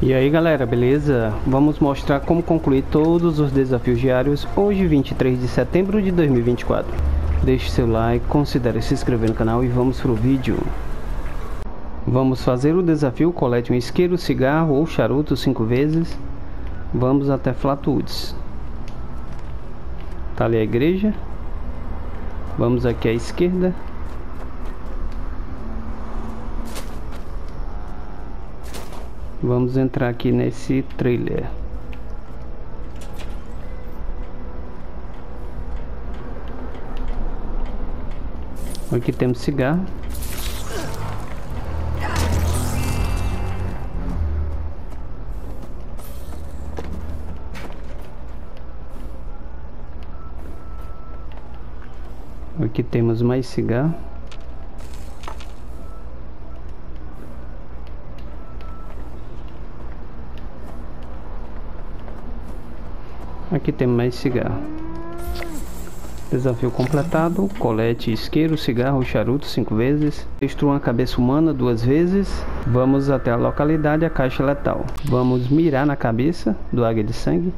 E aí galera, beleza? Vamos mostrar como concluir todos os desafios diários hoje 23 de setembro de 2024. Deixe seu like, considere se inscrever no canal e vamos pro vídeo. Vamos fazer o desafio: colete um isqueiro, cigarro ou charuto 5 vezes. Vamos até Flatwoods. Tá ali a igreja. Vamos aqui à esquerda. Vamos entrar aqui nesse trailer. Aqui temos cigarro. Aqui temos mais cigarro. Aqui temos mais cigarro. Desafio completado: colete isqueiro, cigarro, charuto 5 vezes. Destrua uma cabeça humana 2 vezes. Vamos até a localidade, a caixa letal. Vamos mirar na cabeça do águia de sangue.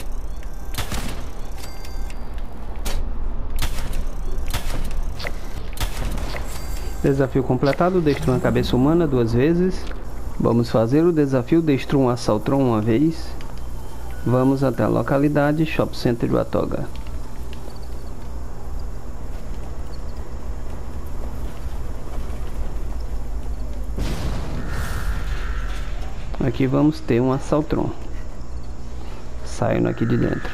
Desafio completado: destrua uma cabeça humana 2 vezes. Vamos fazer o desafio: destrua um assaltron 1 vez. Vamos até a localidade, Shopping Center de Watoga. Aqui vamos ter um assaltron saindo aqui de dentro.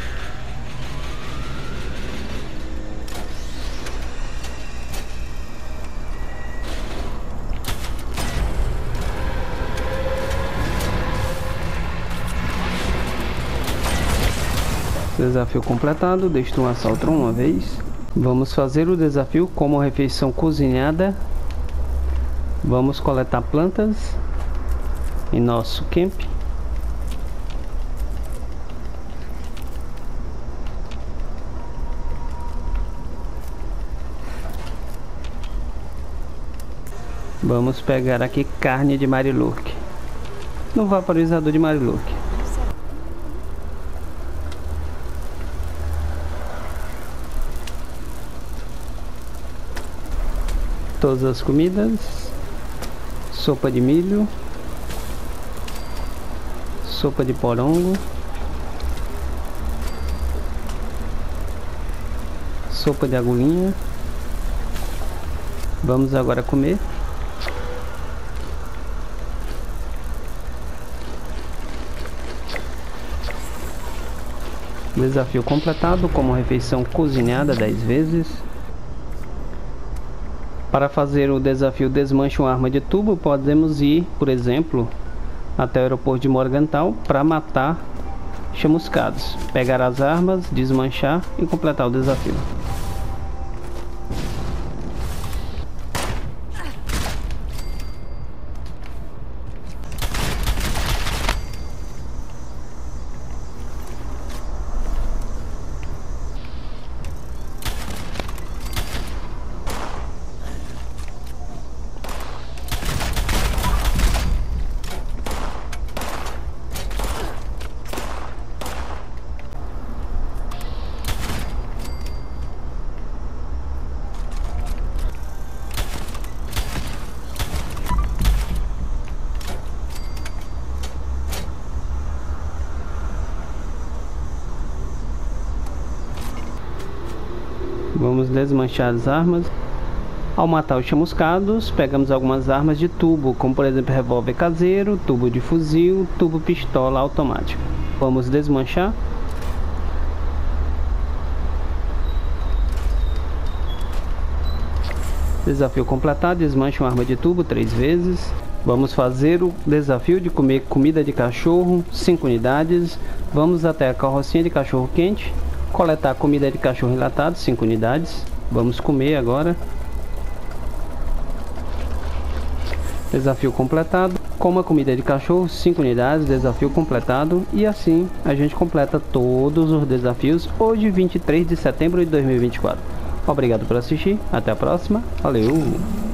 Desafio completado: destrua um assaltron 1 vez. Vamos fazer o desafio como refeição cozinhada. Vamos coletar plantas em nosso camp. Vamos pegar aqui carne de Marilurk no vaporizador de Marilurk. Todas as comidas: sopa de milho, sopa de porongo, sopa de agulhinha. Vamos agora comer. Desafio completado como refeição cozinhada 10 vezes. Para fazer o desafio desmanche uma arma de tubo, podemos ir, por exemplo, até o aeroporto de Morgantown para matar chamuscados, pegar as armas, desmanchar e completar o desafio. Vamos desmanchar as armas. Ao matar os chamuscados, pegamos algumas armas de tubo, como por exemplo revólver caseiro, tubo de fuzil, tubo pistola automática. Vamos desmanchar. Desafio completado: desmanche uma arma de tubo 3 vezes. Vamos fazer o desafio de comer comida de cachorro 5 unidades. Vamos até a carrocinha de cachorro quente, coletar comida de cachorro enlatado 5 unidades. Vamos comer agora. Desafio completado: coma comida de cachorro 5 unidades. Desafio completado. E assim a gente completa todos os desafios hoje 23 de setembro de 2024. Obrigado por assistir, até a próxima, valeu!